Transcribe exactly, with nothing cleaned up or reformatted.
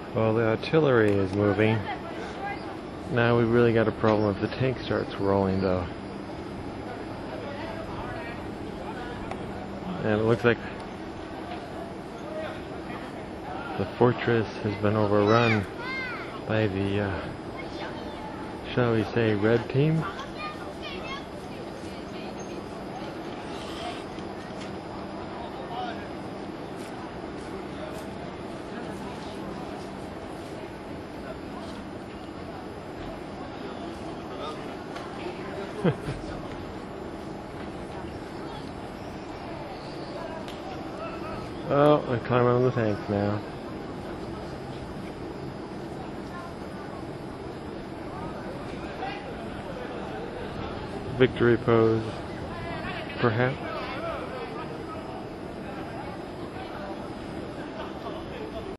Well, the artillery is moving. Now we really got a problem if the tank starts rolling, though. And it looks like the fortress has been overrun by the, uh, shall we say, red team. Oh, they're climbing on the tanks now. Victory pose, perhaps.